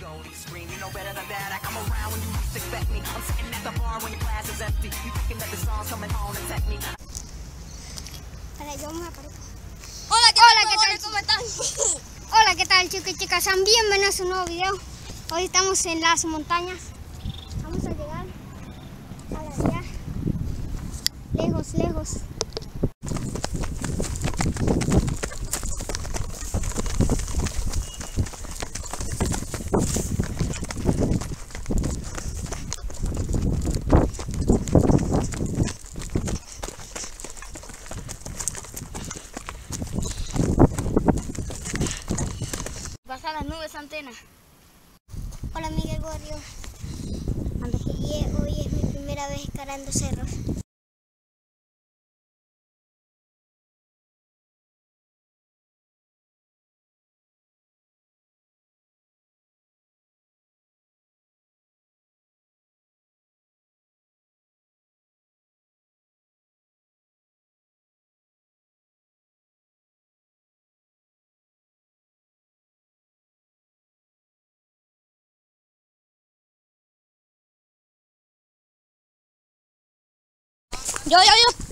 Hola, ¿qué tal? ¿Cómo están? Hola, ¿qué tal, chicos y chicas? Sean bienvenidos a un nuevo video. Hoy estamos en las montañas. Vamos a llegar a allá, lejos, lejos. Pasa las nubes, Antena. Hola, Miguel Gorrio. Hoy es mi primera vez escalando cerros. Yo.